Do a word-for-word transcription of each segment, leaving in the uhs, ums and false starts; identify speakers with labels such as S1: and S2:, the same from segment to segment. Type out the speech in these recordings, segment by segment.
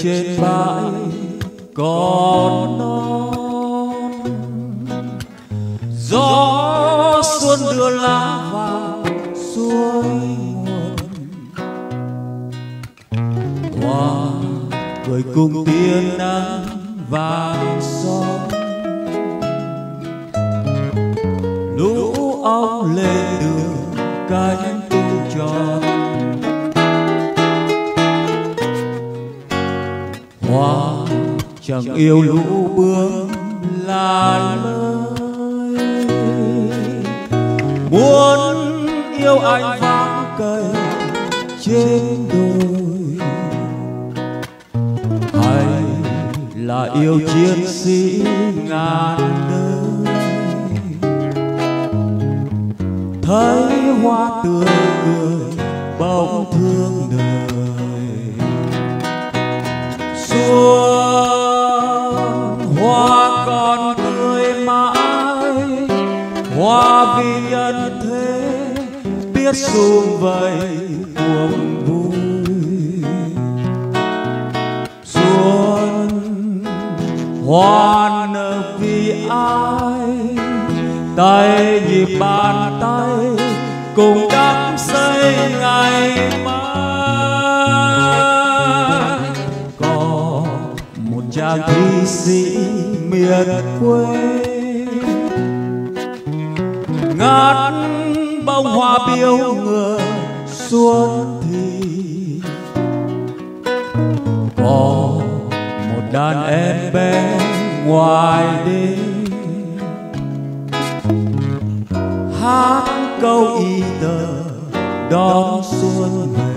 S1: trên bãi còn non. Gió xuân đưa lá vào suối nguồn, hoa cười cùng tia nắng vàng son. Lũ ong lên đường cánh tung tròn, hoa chẳng yêu lũ bướm là lời. Muốn yêu anh vắng cây trên đồi, hay là yêu chiến sĩ ngàn đời. Thấy hoa tươi cười bỗng thương đời. Xuân hoa còn tươi mãi, hoa vì nhân thế biết sum vầy buồn vui. Xuân hoa nở vì ai, tay nhịp bàn tay cùng đắp xây ngày mai. Có một chàng thi sĩ miền quê, ngát bông hoa biếu người xuân thì. Có một đàn em bé ngoài đêm hát câu y tờ đón xuân về.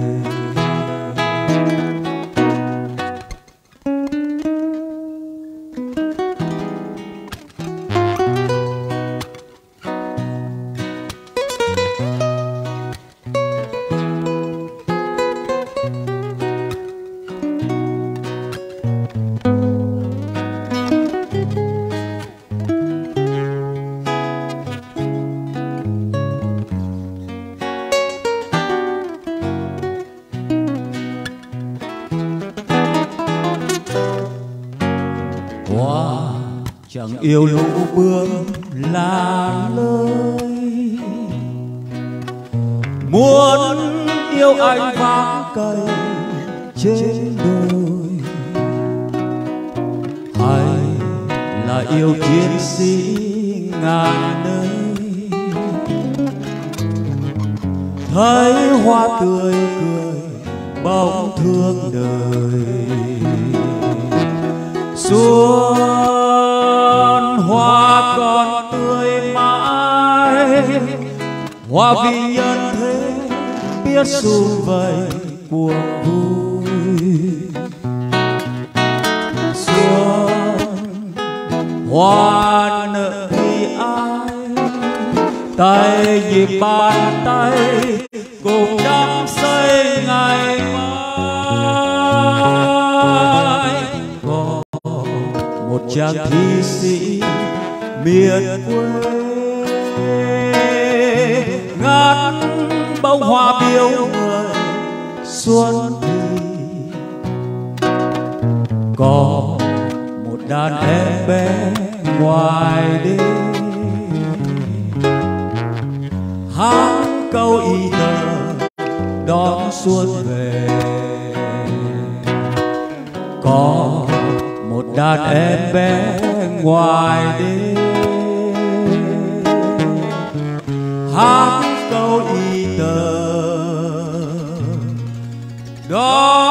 S1: Hoa chẳng yêu lũ bướm là lời. Muốn yêu anh vắng cây trên đồi, hay là yêu chiến sĩ ngàn nơi. Thấy hoa tươi cười bỗng thương đời. Xuân hoa còn tươi mãi, hoa vì nhân thế biết sum vầy cuộc vui. Xuân hoa nở vì ai, tay nhịp bàn tay cùng đắp xây ngày mai. Có một chàng thi sĩ miền quê, ngát bông hoa biếu người xuân thì. Có một đàn em bé ngoài đêm hát câu y tờ đón xuân về. Có một đàn em bé ngoài đêm hát câu y tờ đó